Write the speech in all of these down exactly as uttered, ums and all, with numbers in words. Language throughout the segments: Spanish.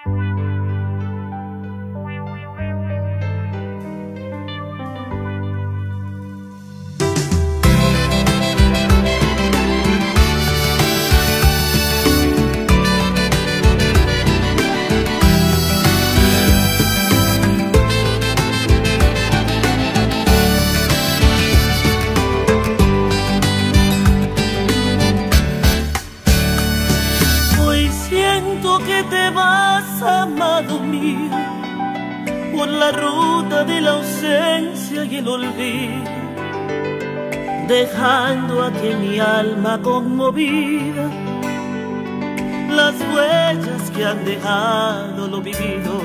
Dejando aquí en mi alma conmovida las huellas que han dejado lo vivido.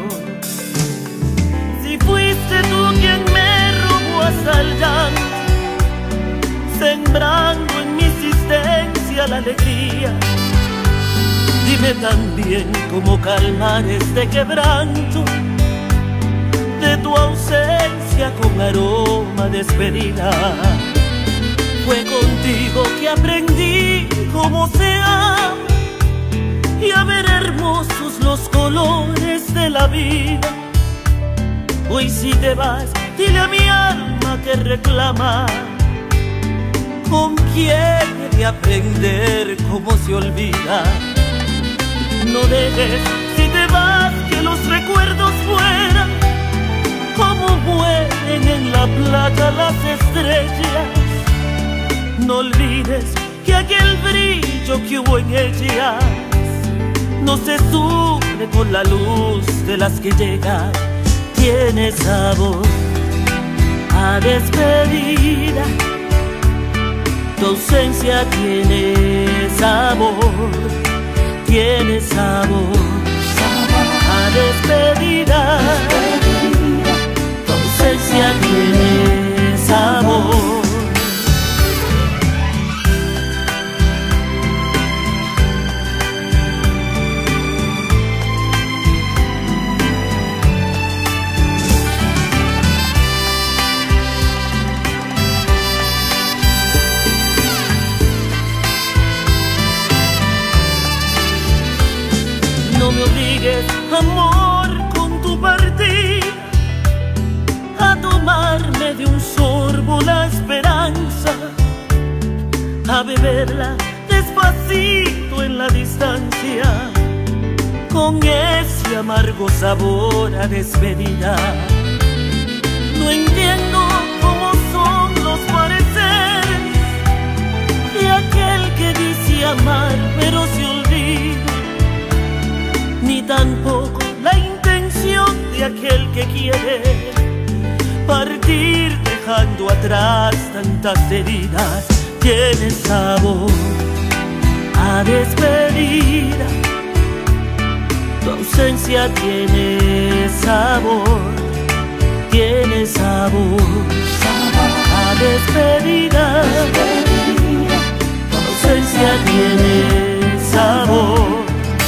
Si fuiste tú quien me robó hasta el llanto, sembrando en mi existencia la alegría, dime también cómo calmar este quebranto de tu ausencia con aroma de despedida. Fue contigo que aprendí cómo se ama y a ver hermosos los colores de la vida. Hoy si te vas, dile a mi alma que reclama con quién he de aprender cómo se olvida. No dejes, si te vas, que los recuerdos fueran como mueren en la playa las estrellas. No olvides que aquel brillo que hubo en ellas no se sufre con la luz de las que llegan. Tiene sabor a despedida, tu ausencia tiene sabor, tiene sabor a despedida, tu ausencia tiene sabor. No me obligues, amor, con tu partida a tomarme de un sorbo la esperanza, a beberla despacito en la distancia, con ese amargo sabor a despedida. No entiendo cómo son los pareceres de aquel que dice amar pero se olvida, ni tampoco la intención de aquel que quiere partir dejando atrás tantas heridas. Tiene sabor a despedida, tu ausencia tiene sabor, tiene sabor a despedida, tu ausencia tiene sabor.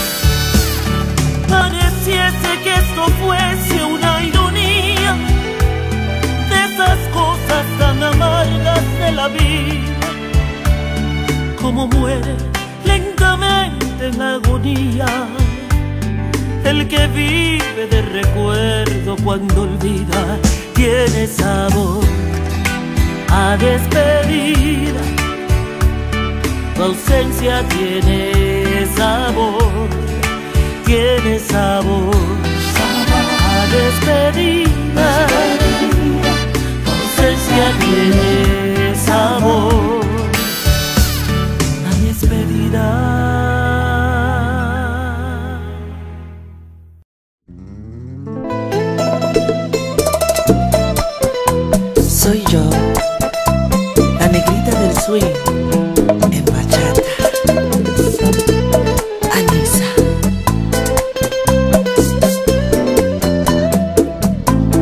Pareciese que esto fuese una ironía de esas cosas tan amargas de la vida, como muere lentamente en agonía el que vive de recuerdo cuando olvida. Tiene sabor a despedida, tu ausencia tiene sabor, tiene sabor a despedida, tu ausencia tiene sabor a despedida. Soy yo, la negrita del swing en bachata. Anisa.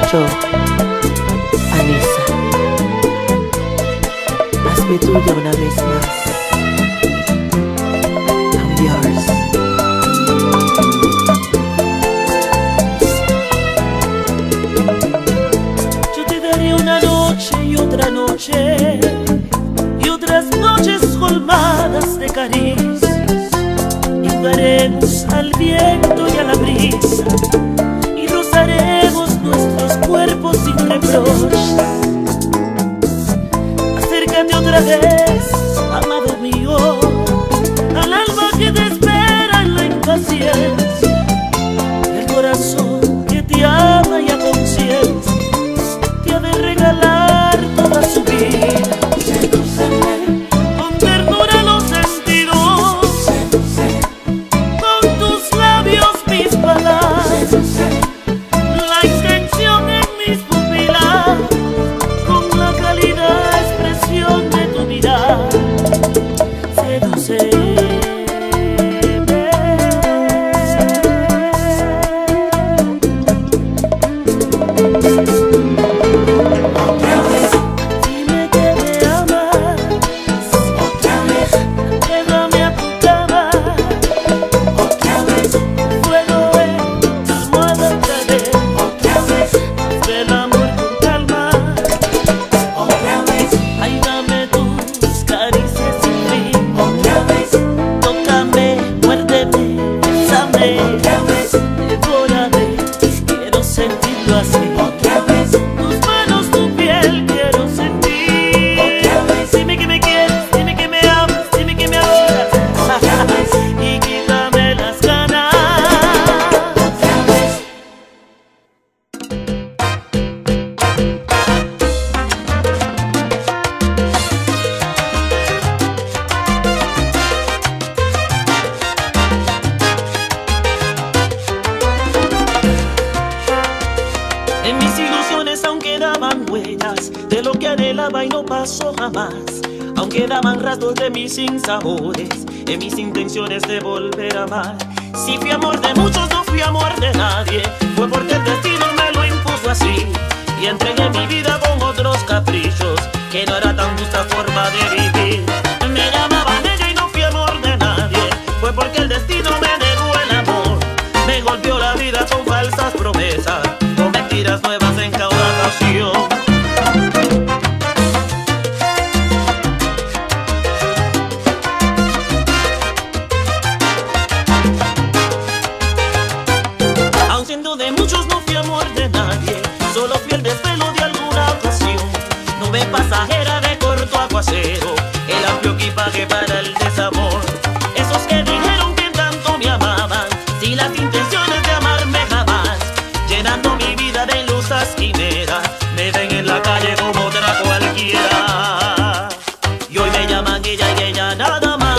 Yo, Anissa, hazme tuya una vez más. I'm yours. Yo te daré una noche y otra noche y otras noches colmadas de caricias, y jugaremos al viento y a la brisa y rozaremos nuestros cuerpos sin reproche. Acércate otra vez, amado mío, al alma que te espera en la impaciencia, el corazón que te ama y a conciencia te ha de regalar toda su vida. Con ternura los sentidos, con tus labios mis palabras, la extensión en mis pupilas, con la cálida expresión de tu mirada, sedúceme. Dime que me amas, llévame a tu cama, fuego en tu almohada otra vez, haz el amor con calma, ay dame tus caricias sin fin, tócame, muérdeme, bésame, devórame, quiero sentirlo así. Tus manos, tu piel, quiero sentir. Dime que me quieres, dime que me amas, dime que me adoras y quítame las ganas. En mis ilusiones aún quedaban huellas de lo que anhelaba y no pasó jamás. Aún quedaban rastros de mis sinsabores, en mis intenciones de volver a amar. Si fui amor de muchos, no fui amor de nadie. Fue porque el destino me lo impuso así y entregué mi vida con otros caprichos, que no era tan justa forma de vivir. Me llamaban ella y no fui amor de nadie. Fue porque el destino me negó el amor. Me golpeó la vida con falsas promesas, con mentiras nuevas en cada ocasión. Aun siendo de muchos, no fui amor de nadie. Solo fui el desvelo de alguna ocasión. Nube pasajera de corto aguacero, el amplio equipaje para el desamor. Esos que dijeron que tanto me amaban, sin las intenciones de amarme jamás, llenando mi vida de ilusas quimeras, me ven en la calle como otra cualquiera. Y hoy me llaman ella y ella nada más.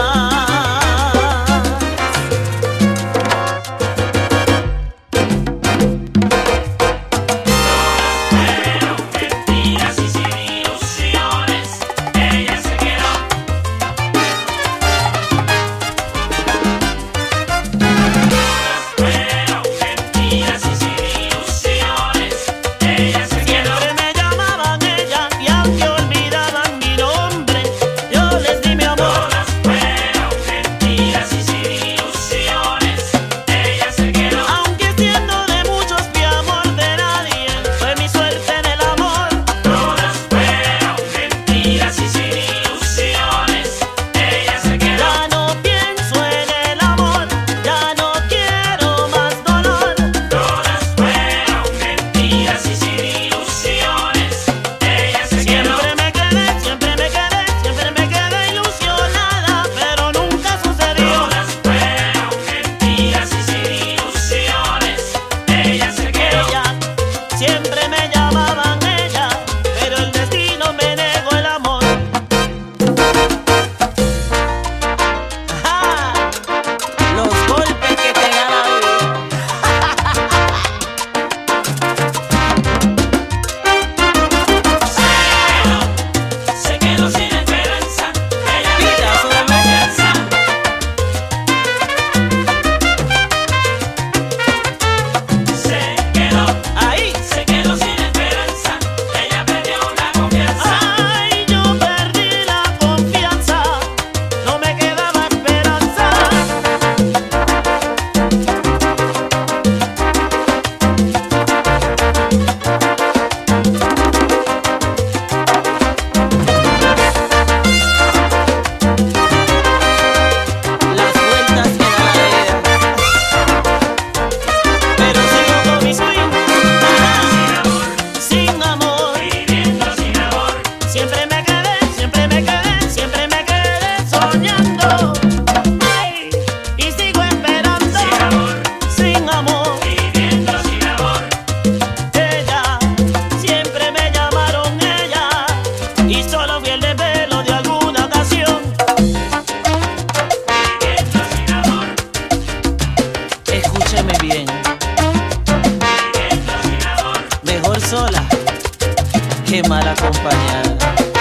Pero mentiras y sin ilusiones, ella se quedó. Pero mentiras y sin ilusiones, ella se quedó. Siempre me llamaban ella y aunque olvidaban mi nombre, yo les di mi amor. Pero mentiras y sin ilusiones, ella se quedó. Aunque siendo de muchos fui amor de nadie, fue mi suerte en el amor. Todas fueron mentiras y sin ilusiones, ella se quedó. Ya no pienso en el amor, ya no quiero más dolor. Todas fueron mentiras y sin ilusiones, ella se quedó. Siempre me quedé, siempre me quedé, siempre me quedé ilusionada, pero nunca sucedió. Todas fueron mentiras y sin ilusiones, ella se quedó. Ella, siempre me llamaban ella, pero el destino me negó el amor. Ajá, los golpes que te da la vida. Se quedó sin esperanza, ella vida solo me cansa. Se quedó ahí, se quedó qué mal acompañada.